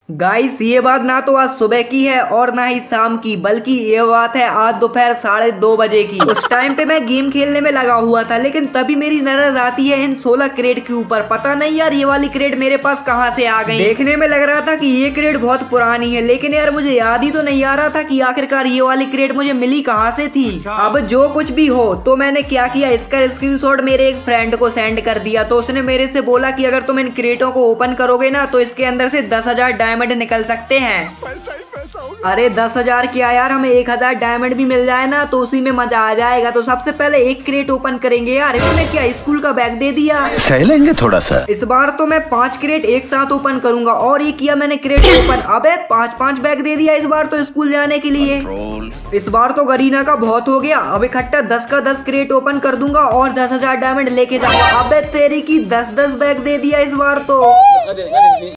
Guys ये बात ना तो आज सुबह की है और ना ही शाम की, बल्कि ये बात है आज दोपहर 2:30 बजे की। उस टाइम पे मैं गेम खेलने में लगा हुआ था, लेकिन तभी मेरी नजर आती है इन 16 क्रेट के ऊपर। पता नहीं यार ये वाली क्रेट मेरे पास कहां से आ गई। देखने में लग रहा था कि ये क्रेट बहुत पुरानी है, लेकिन यार मुझे याद ही तो नहीं आ रहा था कि आखिरकार ये वाली क्रेट मुझे मिली कहाँ से थी। अब जो कुछ भी हो, तो मैंने क्या किया, इसका स्क्रीनशॉट मेरे एक फ्रेंड को सेंड कर दिया। तो उसने मेरे से बोला कि अगर तुम इन क्रेटों को ओपन करोगे ना, तो इसके अंदर से 10,000 डायमंड निकल सकते हैं। अरे 10,000 क्या यार, हमें 1,000 डायमंड भी मिल जाए ना तो उसी में मजा आ जाएगा। तो सबसे पहले एक क्रेट ओपन करेंगे। यार इसने क्या स्कूल का बैग दे दिया, सह लेंगे थोड़ा सा। इस बार तो मैं 5 क्रेट एक साथ ओपन करूंगा। और ये किया मैंने क्रेट ओपन, अबे 5-5 बैग दे दिया इस बार तो स्कूल जाने के लिए। इस बार तो गरीना का बहुत हो गया। अब इकट्ठा 10 का 10 क्रेट ओपन कर दूंगा और 10,000 डायमंड लेके जाऊंगा। अबे तेरी की 10-10 बैग दे दिया इस बार तो।